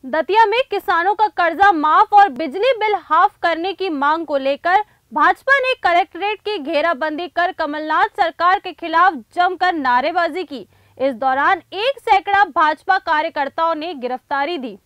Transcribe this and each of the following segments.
दतिया में किसानों का कर्जा माफ और बिजली बिल हाफ करने की मांग को लेकर भाजपा ने कलेक्ट्रेट की घेराबंदी कर कमलनाथ सरकार के खिलाफ जमकर नारेबाजी की। इस दौरान 1 सैकड़ा भाजपा कार्यकर्ताओं ने गिरफ्तारी दी।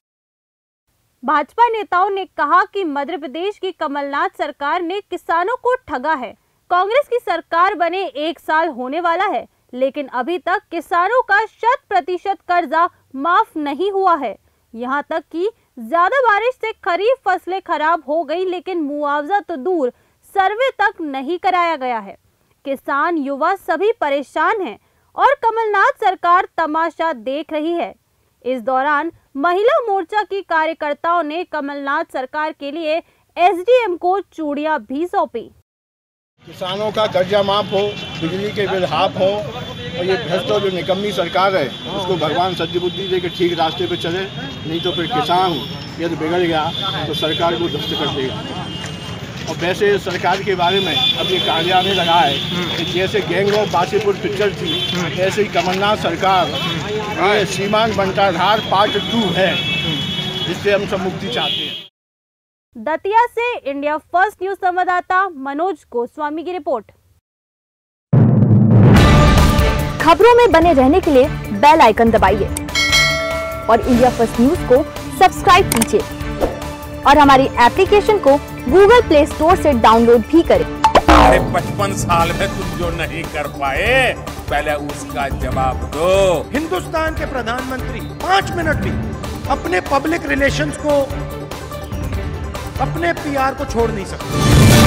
भाजपा नेताओं ने कहा कि मध्य प्रदेश की कमलनाथ सरकार ने किसानों को ठगा है। कांग्रेस की सरकार बने 1 साल होने वाला है, लेकिन अभी तक किसानों का 100% कर्जा माफ नहीं हुआ है। यहां तक कि ज्यादा बारिश से खरीफ फसलें खराब हो गई, लेकिन मुआवजा तो दूर, सर्वे तक नहीं कराया गया है। किसान, युवा सभी परेशान हैं और कमलनाथ सरकार तमाशा देख रही है। इस दौरान महिला मोर्चा की कार्यकर्ताओं ने कमलनाथ सरकार के लिए एसडीएम को चूड़ियां भी सौंपी। किसानों का कर्जा माफ हो, बिजली के बिल हाफ हो और ये भ्रष्ट जो निकम्मी सरकार है उसको भगवान सद्बुद्धि दे के ठीक रास्ते पे चले, नहीं तो फिर किसान यदि बिगड़ गया तो सरकार को ध्वस्त कर देगा। और वैसे सरकार के बारे में अब ये कहा आने लगा है कि जैसे गैंग ऑफ वासेपुर पिक्चर थी, ऐसे ही कमलनाथ सरकार ये सीमांत बंटाधार पार्ट 2 है, जिससे हम सब मुक्ति चाहते हैं। दतिया से इंडिया फर्स्ट न्यूज संवाददाता मनोज गोस्वामी की रिपोर्ट। खबरों में बने रहने के लिए बेल आइकन दबाइए और इंडिया फर्स्ट न्यूज को सब्सक्राइब कीजिए और हमारी एप्लीकेशन को गूगल प्ले स्टोर से डाउनलोड भी करें। 55 साल में तुम जो नहीं कर पाए, पहले उसका जवाब दो। हिंदुस्तान के प्रधानमंत्री 5 मिनट भी अपने पब्लिक रिलेशंस को, अपने पीआर को छोड़ नहीं सकते।